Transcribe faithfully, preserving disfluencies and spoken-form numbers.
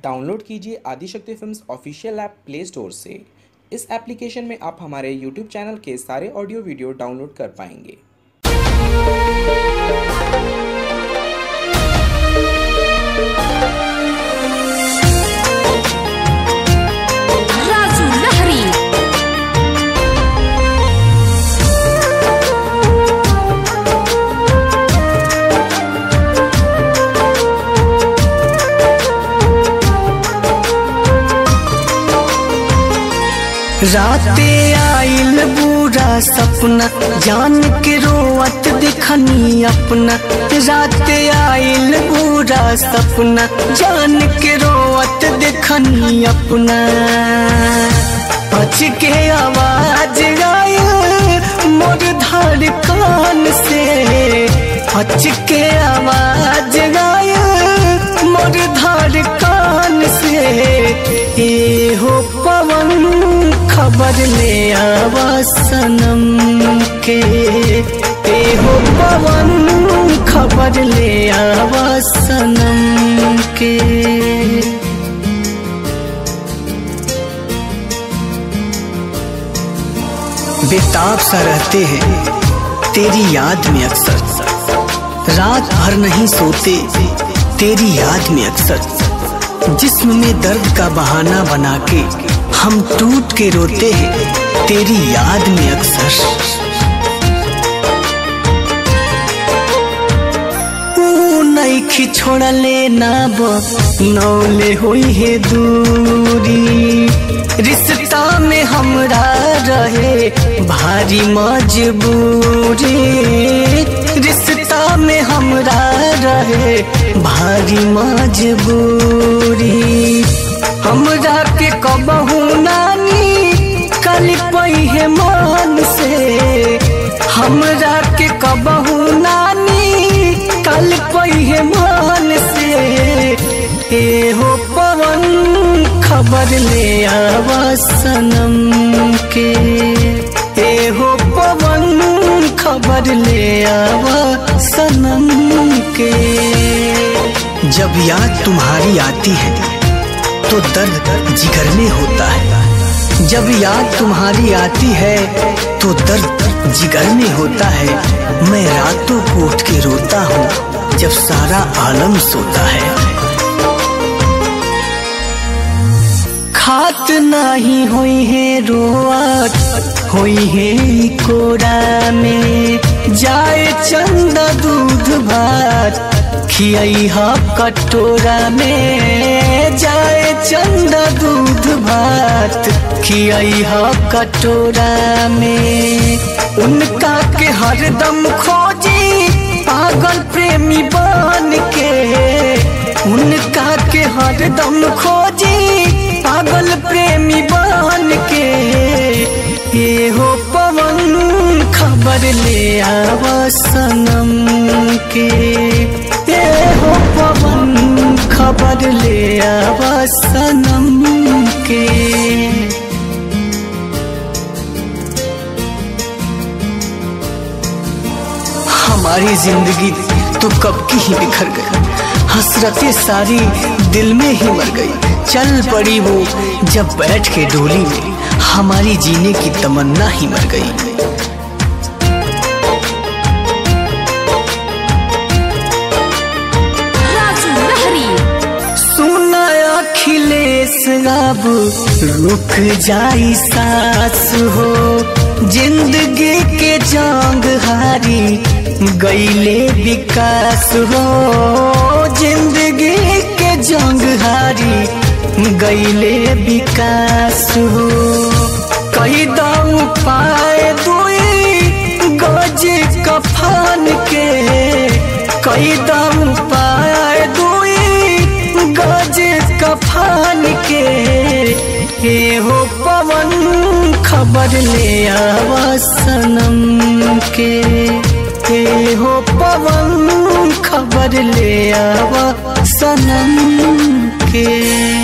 Download कीजिए Adishakti films official app play store से। इस एप्लीकेशन में आप हमारे यूट्यूब चैनल के सारे ऑडियो वीडियो डाउनलोड कर पाएंगे। राजू लहरी राते आइल बुरा सपना जान के रोवत दिखनी अपना। राते आइल बुरा सपना जान के रोवत दिखनी अपना। बच के आवाज आइल मोर धड़कन से। बच के आवाज आइल मोर धड़कन से। ए हो पवन खबर ले आवा सनम के। ए हो पवन खबर ले आवा सनम के। बेताब सा रहते हैं तेरी याद में अक्सर। रात भर नहीं सोते तेरी याद में अक्सर। जिस्म में दर्द का बहाना बना के हम टूट के रोते हैं तेरी याद में अक्सर। तू नइखी छोड़ले ना बनौले होई है दूरी। रिश्ता में हमरा रहे भारी मजबूरी। रिश्ता में हमरा रहे भारी मजबूरी। हमरा के कबहू नानी कल पई है मन से। हमरा के कबहू नानी कल पई है मन से। ए हो पवन खबर ले आवा सनम के। ए हो पवन खबर ले आवा सनम के। जब याद तुम्हारी आती है तो दर्द जिगर में होता है। जब याद तुम्हारी आती है तो दर्द जिगर में होता है। मैं रातों को उठ के रोता हूँ जब सारा आलम सोता है। खात नहीं होई है रोआत होई है कोरा में। जाए चंदा दूध भात खियाई हा कटोरा में। जाए चंदा दूध भात खियाई हा कटोरा में। उनका के हरदम खोजी पागल प्रेमी बन के। उनका के हरदम खोजी पागल प्रेमी बन के। ये हो पवन खबर ले आवा सनम के। ये हो पवन खबर ले आवा सनम के। हमारी जिंदगी तो कब की ही बिखर गई। हसरतें सारी दिल में ही मर गई। चल पड़ी वो जब बैठ के डोली में। हमारी जीने की तमन्ना ही मर गई। राजू लहरी सुना अखिलेश अब रुक जाई सांस हो। जिंदगी के जंग हारी गईले विकास हो। जिंदगी के जंग हारी गईले विकास हो। कई दाऊ पाए दुई गज कफन के। कई दाऊ पाए दुई गज कफन के। ये हो पवन खबर ले आवा सनम के। ये हो पवन खबर ले आवा सनम के।